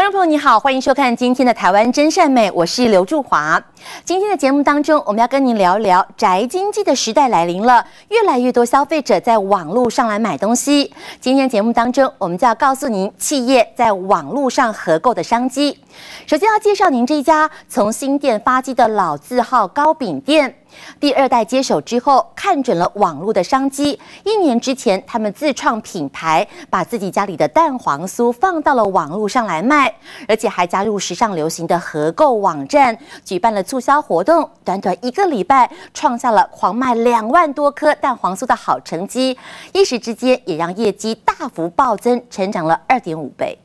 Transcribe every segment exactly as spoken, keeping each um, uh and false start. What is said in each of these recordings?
众朋友你好，欢迎收看今天的台湾真善美，我是刘祝华。今天的节目当中，我们要跟您聊聊宅经济的时代来临了，越来越多消费者在网络上来买东西。今天节目当中，我们就要告诉您企业在网络上合购的商机。首先要介绍您这一家从新店发迹的老字号糕饼店。第二代接手之后，看准了网络的商机。一年之前，他们自创品牌，把自己家里的蛋黄酥放到了网络上来卖，而且还加入时尚流行的合购网站，举办了促销活动。短短一个礼拜，创下了狂卖两万多颗蛋黄酥的好成绩，一时之间也让业绩大幅暴增，成长了二点五倍。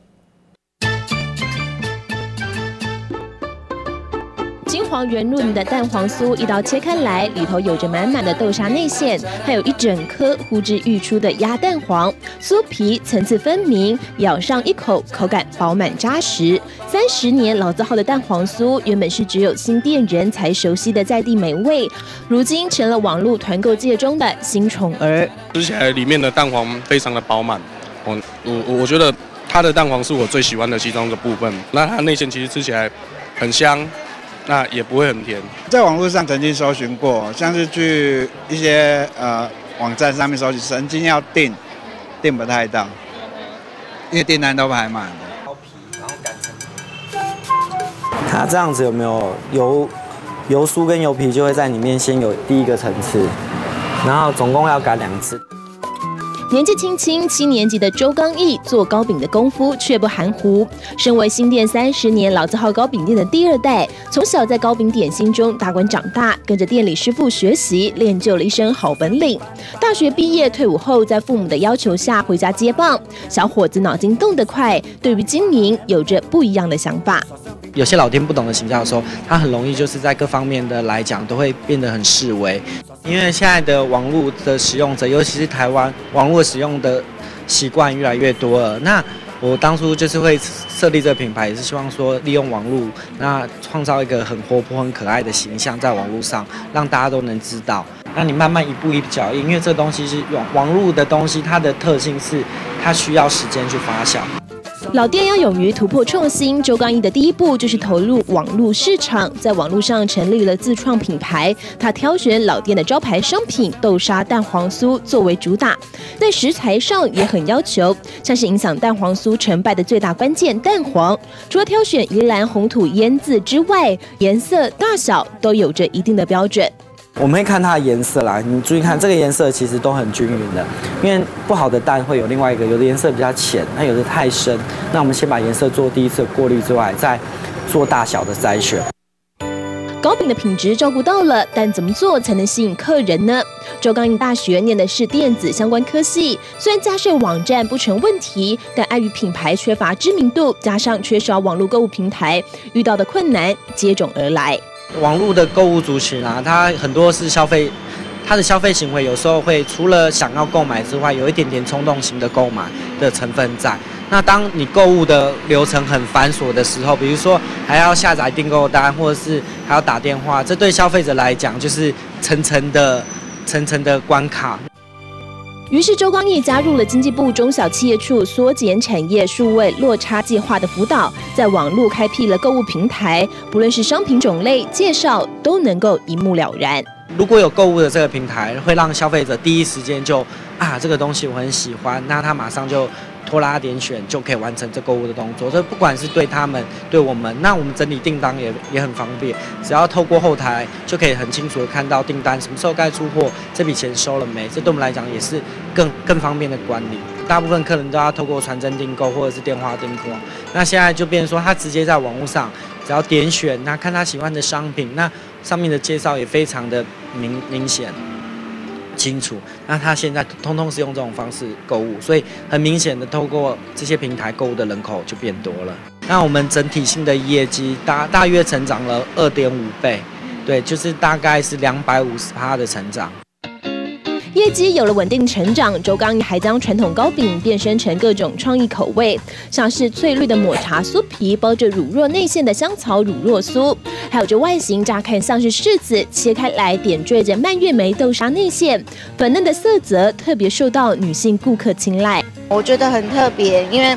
金黄圆润的蛋黄酥一刀切开来，里头有着满满的豆沙内馅，还有一整颗呼之欲出的鸭蛋黄，酥皮层次分明，咬上一口，口感饱满扎实。三十年老字号的蛋黄酥，原本是只有新店人才熟悉的在地美味，如今成了网络团购界中的新宠儿。 吃起来里面的蛋黄非常的饱满，我我我觉得它的蛋黄是我最喜欢的其中一个部分。那它内馅其实吃起来很香。那也不会很甜。 在网络上曾经搜寻过，像是去一些呃网站上面搜寻，曾经要订，订不太到，因为订单都排满了。 削皮，然后擀成。它这样子有没有油油酥跟油皮就会在里面先有第一个层次，然后总共要擀两次。 年纪轻轻七年级的周刚毅做糕饼的功夫却不含糊。身为新店三十年老字号糕饼店的第二代，从小在糕饼点心中打滚长大，跟着店里师傅学习，练就了一身好本领。大学毕业退伍后，在父母的要求下回家接棒。小伙子脑筋动得快，对于经营有着不一样的想法。 有些老店不懂得行销的时候，他很容易就是在各方面的来讲都会变得很式微，因为现在的网络的使用者，尤其是台湾网络使用的习惯越来越多了。那我当初就是会设立这个品牌，也是希望说利用网络，那创造一个很活泼、很可爱的形象在网络上，让大家都能知道。那你慢慢一步一步脚印，因为这个东西是网网络的东西，它的特性是它需要时间去发酵。 老店要勇于突破创新，周刚毅的第一步就是投入网络市场，在网络上成立了自创品牌。他挑选老店的招牌商品豆沙蛋黄酥作为主打，在食材上也很要求，像是影响蛋黄酥成败的最大关键蛋黄，除了挑选宜兰红土腌渍之外，颜色大小都有着一定的标准。 我们会看它的颜色啦，你注意看这个颜色其实都很均匀的，因为不好的蛋会有另外一个，有的颜色比较浅，那有的太深。那我们先把颜色做第一次过滤之外，再做大小的筛选。 糕饼的品质照顾到了，但怎么做才能吸引客人呢？周刚毅大学念的是电子相关科系，虽然架设网站不成问题，但碍于品牌缺乏知名度，加上缺少网络购物平台，遇到的困难接踵而来。 网络的购物族群啊，它很多是消费，它的消费行为有时候会除了想要购买之外，有一点点冲动型的购买的成分在。那当你购物的流程很繁琐的时候，比如说还要下载订购单，或者是还要打电话，这对消费者来讲就是层层的、层层的关卡。 于是周刚毅加入了经济部中小企业处缩减产业数位落差计划的辅导，在网络开辟了购物平台，不论是商品种类、介绍，都能够一目了然。 如果有购物的这个平台，会让消费者第一时间就啊这个东西我很喜欢，那他马上就拖拉点选就可以完成这购物的动作。这不管是对他们、对我们，那我们整理订单也也很方便，只要透过后台就可以很清楚的看到订单什么时候该出货，这笔钱收了没。这对我们来讲也是更更方便的管理。大部分客人都要透过传真订购或者是电话订购，那现在就变成说他直接在网络上只要点选，那看他喜欢的商品，那上面的介绍也非常的明明显。清楚，那他现在通通是用这种方式购物，所以很明显的透过这些平台购物的人口就变多了。那我们整体性的业绩大大约成长了二点五倍，对，就是大概是两百五十趴的成长。 业绩有了稳定成长，周刚毅还将传统糕饼变身成各种创意口味，像是翠绿的抹茶酥皮包着乳酪内馅的香草乳酪酥，还有这外形乍看像是柿子，切开来点缀着蔓越莓豆沙内馅，粉嫩的色泽特别受到女性顾客青睐。 我觉得很特别，因为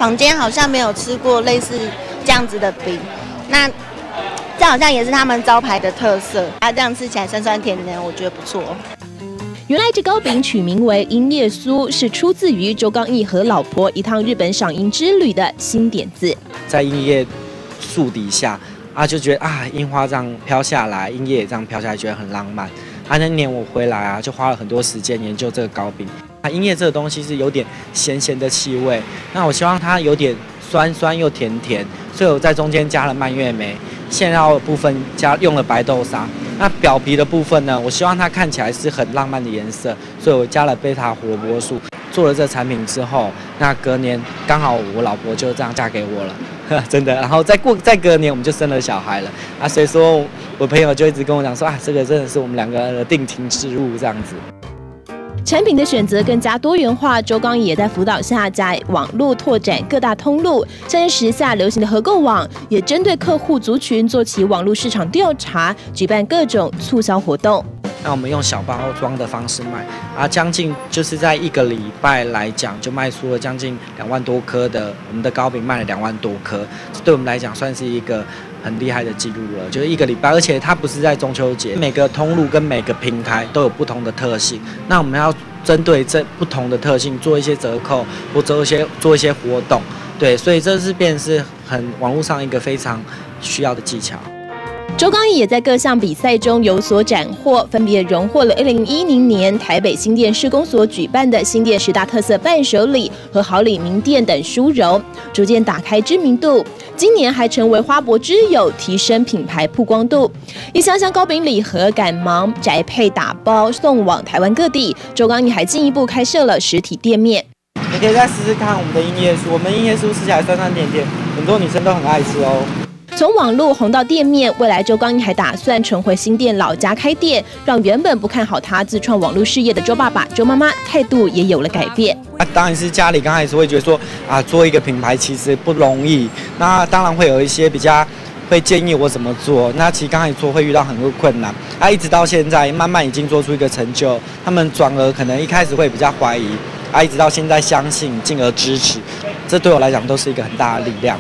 坊间好像没有吃过类似这样子的饼。那这好像也是他们招牌的特色，它这样吃起来酸酸甜甜，我觉得不错。 原来这糕饼取名为樱叶酥，是出自于周刚毅和老婆一趟日本赏樱之旅的新点子。 在樱叶树底下啊，就觉得啊，樱花这样飘下来，樱叶也这样飘下来，觉得很浪漫。啊，那年我回来啊，就花了很多时间研究这个糕饼。啊，樱叶这个东西是有点咸咸的气味，那我希望它有点酸酸又甜甜，所以我在中间加了蔓越莓。馅料的部分加用了白豆沙，那表皮的部分呢，我希望它看起来是很浪漫的颜色，所以我加了贝塔胡萝卜素。做了这产品之后，那隔年刚好我老婆就这样嫁给我了，真的。然后再过再隔年我们就生了小孩了啊，所以说我朋友就一直跟我讲说啊，这个真的是我们两个的定情之物这样子。 产品的选择更加多元化，周刚毅也在辅导下在网络拓展各大通路，像是时下流行的合购网，也针对客户族群做起网络市场调查，举办各种促销活动。 那我们用小包装的方式卖，啊，将近就是在一个礼拜来讲，就卖出了将近两万多颗的我们的糕饼，卖了两万多颗，这对我们来讲算是一个很厉害的记录了。就是一个礼拜，而且它不是在中秋节，每个通路跟每个平台都有不同的特性。那我们要针对这不同的特性做一些折扣，或做一些做一些活动，对，所以这是变是很网络上一个非常需要的技巧。 周刚毅也在各项比赛中有所斩获，分别荣获了二零一零年台北新店市公所举办的新店十大特色伴手礼和好礼名店等殊荣，逐渐打开知名度。今年还成为花博之友，提升品牌曝光度。一箱箱糕饼礼盒赶忙宅配打包送往台湾各地。周刚毅还进一步开设了实体店面。 你可以再试试看我们的樱叶酥，我们樱叶酥吃起来酸酸甜甜，很多女生都很爱吃哦。 从网络红到店面，未来周刚毅还打算重回新店老家开店，让原本不看好他自创网络事业的周爸爸、周妈妈态度也有了改变。 啊，当然是家里刚开始会觉得说啊，做一个品牌其实不容易，那当然会有一些比较会建议我怎么做。那其实刚开始做会遇到很多困难，啊，一直到现在慢慢已经做出一个成就，他们转而可能一开始会比较怀疑，啊，一直到现在相信，进而支持，这对我来讲都是一个很大的力量。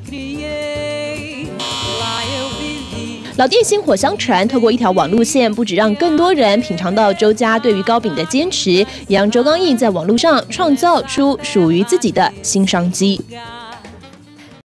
老店薪火相传，透过一条网路线，不只让更多人品尝到周家对于糕饼的坚持，也让周刚毅在网络上创造出属于自己的新商机。